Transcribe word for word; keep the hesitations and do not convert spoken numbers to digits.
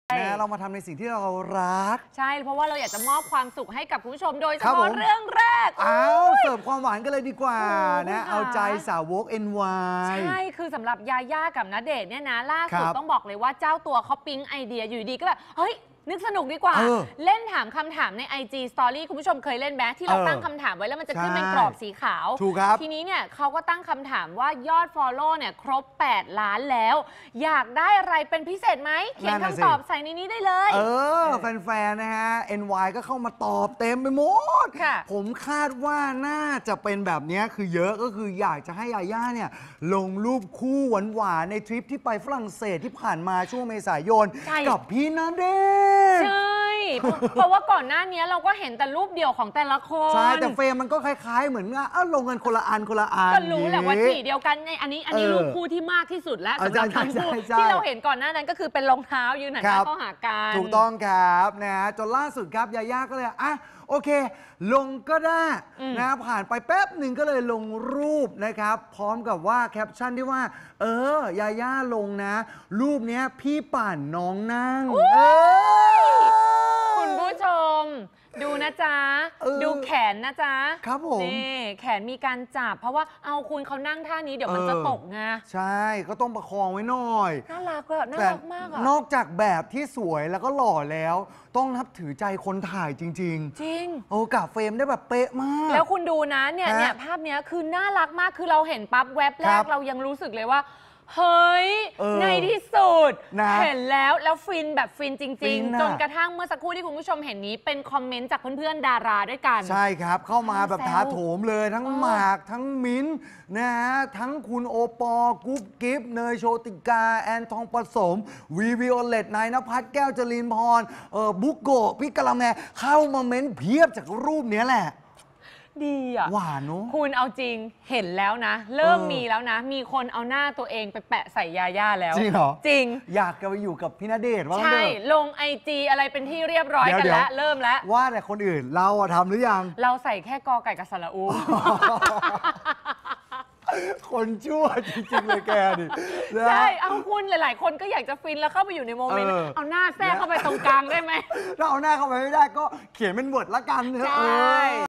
นะเรามาทำในสิ่งที่เรารักใช่เพราะว่าเราอยากจะมอบความสุขให้กับคุณผู้ชมโดยเฉพาะเรื่องแรกเอาเสิร์ฟความหวานกันเลยดีกว่านะเอาใจสาวก เอ็น วายใช่คือสำหรับยาย่ากับณเดชน์เนี่ยนะล่าสุดต้องบอกเลยว่าเจ้าตัวเขาปิ๊งไอเดียอยู่ดีก็แบบเฮ้ยนึกสนุกดีกว่าเล่นถามคำถามใน ไอ จี Story คุณผู้ชมเคยเล่นไหมที่เราตั้งคำถามไว้แล้วมันจะขึ้นเป็นกรอบสีขาวถูกครับทีนี้เนี่ยเขาก็ตั้งคำถามว่ายอด Follow เนี่ยครบแปดล้านแล้วอยากได้อะไรเป็นพิเศษไหมเขียนคำตอบใส่ในนี้ได้เลยเออแฟนๆนะฮะ เอ็น วาย ก็เข้ามาตอบเต็มไปหมดผมคาดว่าน่าจะเป็นแบบนี้คือเยอะก็คืออยากจะให้ยาย่าเนี่ยลงรูปคู่หวานๆในทริปที่ไปฝรั่งเศสที่ผ่านมาช่วงเมษายนกับพี่ณเดชน์ใช่เพราะว่าก่อนหน้านี้เราก็เห็นแต่รูปเดียวของแต่ละคนใช่แต่เฟรมมันก็คล้ายๆเหมือนว่าลงกันคนละอันคนละอันก็รู้แหละว่าสีเดียวกันในอันนี้อันนี้รูปคู่ที่มากที่สุดแล้วสำหรับทั้งคู่ที่เราเห็นก่อนหน้านั้นก็คือเป็นรองเท้ายืนหันหน้าเข้าหากันถูกต้องครับนะจนล่าสุดครับยาย่าก็เลยอ่ะโอเคลงก็ได้นะผ่านไปแป๊บหนึ่งก็เลยลงรูปนะครับพร้อมกับว่าแคปชั่นที่ว่าเออยาย่าลงนะรูปนี้พี่ป่านน้องนั่งคุณผู้ชมดูนะจ๊ะดูแขนนะจ๊ะครับผมนี่แขนมีการจับเพราะว่าเอาคุณเขานั่งท่านี้เดี๋ยวมันจะตกไงใช่ก็ต้องประคองไว้หน่อยน่ารักอะน่ารักมากอะนอกจากแบบที่สวยแล้วก็หล่อแล้วต้องนับถือใจคนถ่ายจริงๆจริงโอ้กับเฟรมได้แบบเป๊ะมากแล้วคุณดูนะเนี่ยเนี่ยภาพเนี้ยคือน่ารักมากคือเราเห็นปั๊บแวบแรกเรายังรู้สึกเลยว่าเฮ้ยในที่สุดเห็นแล้วแล้วฟินแบบฟินจริงๆจนกระทั่งเมื่อสักครู่ที่คุณผู้ชมเห็นนี้เป็นคอมเมนต์จากเพื่อนๆดาราด้วยกันใช่ครับเข้ามาแบบถาโถมเลยทั้งหมากทั้งมิ้นนะฮะทั้งคุณโอปอล์กุ๊บกิ๊บเนยโชติกาแอนทองผสมวีวิโอเลตนายณภัทรแก้วจรินพรเออบุกโกะพี่กะละแมเข้ามาเม้นเพียบจากรูปนี้แหละดีอ่ะหวานเนอะคุณเอาจริงเห็นแล้วนะเริ่มมีแล้วนะมีคนเอาหน้าตัวเองไปแปะใส่ยาย่าแล้วจริงเหรอจริงอยากจะไปอยู่กับพี่ณเดชน์ว่าใช่ลงไอจีอะไรเป็นที่เรียบร้อยกันแล้วเริ่มแล้วว่าแต่คนอื่นเราทำหรือยังเราใส่แค่กอไก่กับสระอูคนชั่วจริงๆเลยแกดิใช่เอาคุณหลายๆคนก็อยากจะฟินแล้วเข้าไปอยู่ในโมเมนต์เอาหน้าแทรกเข้าไปตรงกลางได้ไหมถ้าเอาหน้าเข้าไปไม่ได้ก็เขียนเป็นบทละกันเถอะ